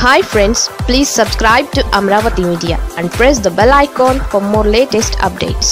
Hi friends, please subscribe to Amaravathi Media and press the bell icon for more latest updates.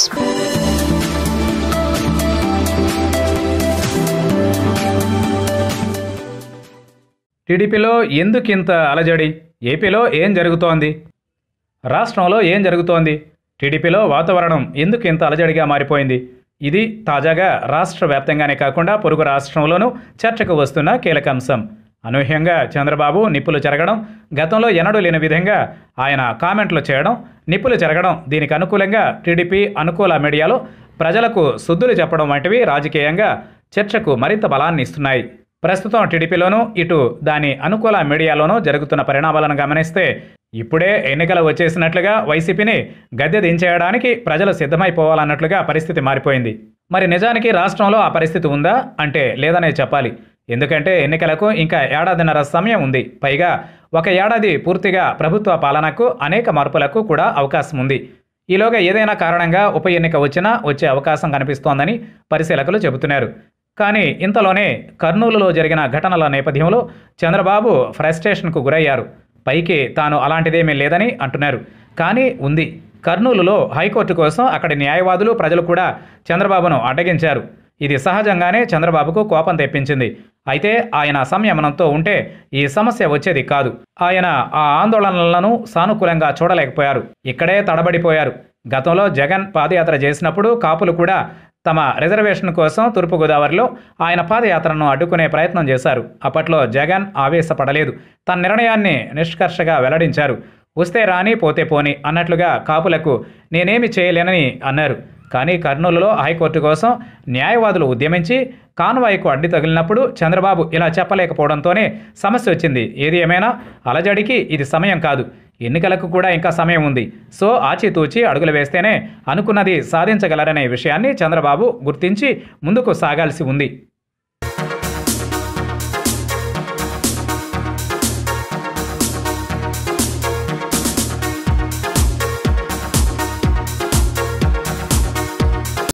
టీడీపీలో ఎందుకింత అలజడి? ఏపీలో ఏం జరుగుతోంది? రాష్ట్రంలో ఏం జరుగుతోంది? టీడీపీలో వాతావరణం ఎందుకు ఇంత అలజడిగా మారిపోయింది? ఇది తాజాగా రాష్ట్ర వ్యాప్తంగానే కాకుండా పొరుగు రాష్ట్రంలోనూ చర్చకు వస్తున్న కీలక అంశం. అనూహ్యంగా చంద్రబాబు నిప్పులు చెరగడం, గతంలో ఎన్నడూ లేని విధంగా ఆయన కామెంట్లు చేయడం, నిప్పులు చెరగడం, దీనికి అనుకూలంగా టీడీపీ అనుకూల మీడియాలో ప్రజలకు సుద్దులు చెప్పడం వంటివి రాజకీయంగా చర్చకు మరింత బలాన్ని ఇస్తున్నాయి. ప్రస్తుతం టీడీపీలోనూ ఇటు దాని అనుకూల మీడియాలోనూ జరుగుతున్న పరిణామాలను గమనిస్తే ఇప్పుడే ఎన్నికలు వచ్చేసినట్లుగా వైసీపీని గద్దె దించేయడానికి ప్రజలు సిద్ధమైపోవాలన్నట్లుగా పరిస్థితి మారిపోయింది. మరి నిజానికి రాష్ట్రంలో ఆ పరిస్థితి ఉందా అంటే లేదనే చెప్పాలి. ఎందుకంటే ఎన్నికలకు ఇంకా ఏడాదిన్నర సమయం ఉంది. పైగా ఒక ఏడాది పూర్తిగా ప్రభుత్వ పాలనకు అనేక మార్పులకు కూడా అవకాశం ఉంది. ఈలోగా ఏదైనా కారణంగా ఉప ఎన్నిక వచ్చినా వచ్చే అవకాశం కనిపిస్తోందని పరిశీలకులు చెబుతున్నారు. కానీ ఇంతలోనే కర్నూలులో జరిగిన ఘటనల నేపథ్యంలో చంద్రబాబు ఫ్రస్ట్రేషన్కు గురయ్యారు. పైకి తాను అలాంటిదేమీ లేదని అంటున్నారు, కానీ ఉంది. కర్నూలులో హైకోర్టు కోసం అక్కడి న్యాయవాదులు, ప్రజలు కూడా చంద్రబాబును అడ్డగించారు. ఇది సహజంగానే చంద్రబాబుకు కోపం తెప్పించింది. అయితే ఆయన సంయమనంతో ఉంటే ఈ సమస్య వచ్చేది కాదు. ఆయన ఆ ఆందోళనలను సానుకూలంగా చూడలేకపోయారు. ఇక్కడే తడబడిపోయారు. గతంలో జగన్ పాదయాత్ర చేసినప్పుడు కాపులు కూడా తమ రిజర్వేషన్ కోసం తూర్పుగోదావరిలో ఆయన పాదయాత్రను అడ్డుకునే ప్రయత్నం చేశారు. అప్పట్లో జగన్ ఆవేశపడలేదు. తన నిర్ణయాన్ని నిష్కర్షగా వెల్లడించారు. వస్తే రాని, పోతే పోని అన్నట్లుగా కాపులకు నేనేమి చేయలేనని అన్నారు. కానీ కర్నూలులో హైకోర్టు కోసం న్యాయవాదులు ఉద్యమించి కాన్వాయ్కు అడ్డు తగిలినప్పుడు చంద్రబాబు ఇలా చెప్పలేకపోవడంతోనే సమస్య వచ్చింది. ఏది ఏమైనా అలజడికి ఇది సమయం కాదు. ఎన్నికలకు కూడా ఇంకా సమయం ఉంది. సో ఆచితూచి అడుగులు వేస్తేనే అనుకున్నది సాధించగలరనే విషయాన్ని చంద్రబాబు గుర్తించి ముందుకు సాగాల్సి ఉంది.